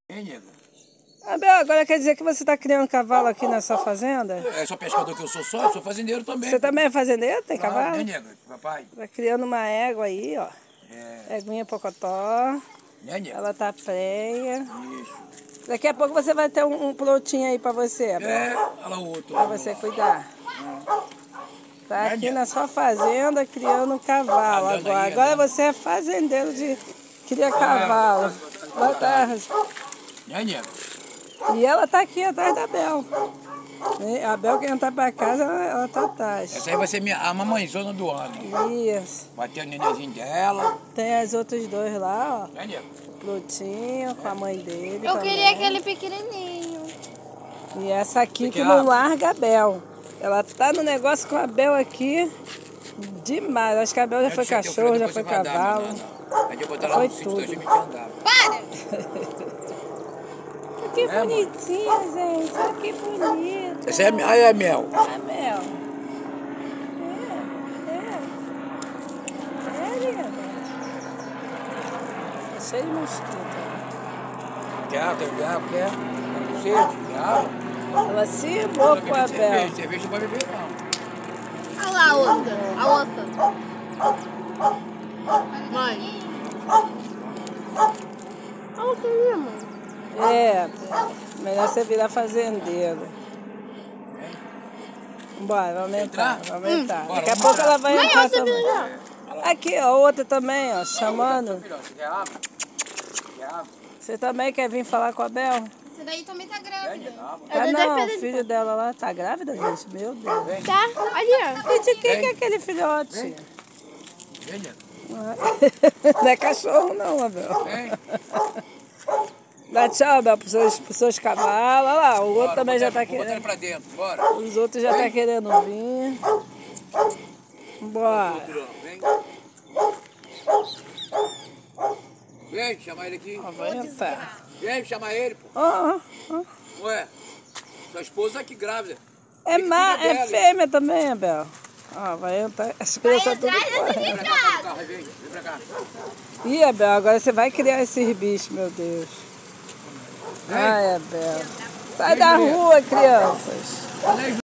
Hein, nego? Abel, agora quer dizer que você está criando cavalo aqui na sua fazenda? É só pescador que eu sou fazendeiro também. Você também é fazendeiro? Tem claro, cavalo? né, nego? Papai. Tá criando uma égua aí, ó. É. Éguinha pocotó. Né, nego? Ela tá prenha. Isso. Daqui a pouco você vai ter um plotinho aí pra você, Abel. É, olha lá o outro. Pra você cuidar. Tá Né, aqui nego? na sua fazenda criando um cavalo Tá andando agora. aí, Agora andando. você é fazendeiro de cria cavalo. Boa tarde. Né, nego? E ela tá aqui atrás da Bel. A Bel, quem tá pra casa, ela tá atrás. Essa aí vai ser a mamãezona do ano. Isso. Vai ter o nenenzinho dela. Tem os outros dois lá, ó. Né, nego? O Plutinho com a mãe dele. Eu também. queria aquele pequenininho. E essa aqui que Porque não larga a Bel. Ela tá no negócio com a Bel aqui demais. Acho que a Bel já foi cachorro, já foi cavalo. A gente botar lá Foi no sítio tudo. da gente andava. Para! Que bonitinha, gente. Olha que bonito. Essa aí é mel. A Bel. É, linda. Tá cheio de mosquito. Quer? Quer? Ela se embocou com a Bel. Cerveja não vai beber, não. Olha lá a outra. A outra. Mãe. A outra ali, mãe. É, melhor você virar fazendeiro. Bora, vamos entrar, vamos entrar. Bora, Daqui a vamos pouco entrar. ela vai Mãe, entrar outra também. ali, Aqui, ó, outra também, ó, chamando. Filho, você quer água? Quer água? Você também quer vir falar com a Bel? Essa daí também tá grávida. Tá não, o filho dela lá tá grávida, gente? Meu Deus. Tá? Ali, ó. E de quem que é aquele filhote? Vem, nego. Não é cachorro não, Abel. Vem. Dá tchau, Abel, pros seus cavalos. Olha lá, o outro Bora, também já tá botando ele querendo. pra dentro, bora. Os outros já tá querendo vir. Bora. Vem. Vem, chama ele aqui. Ó, vai entrar. Vem, chama ele, pô. Ó, ó. Ué, sua esposa aqui grávida. É, Tem que cuidar é dela. fêmea também, Abel. Ó, vai entrar. As crianças tudo Traz fora. essa Vem pra cá, carro, vem pra cá. Ih, Abel, agora você vai criar esses bichos, meu Deus. Ai, Abel. Sai da rua, crianças.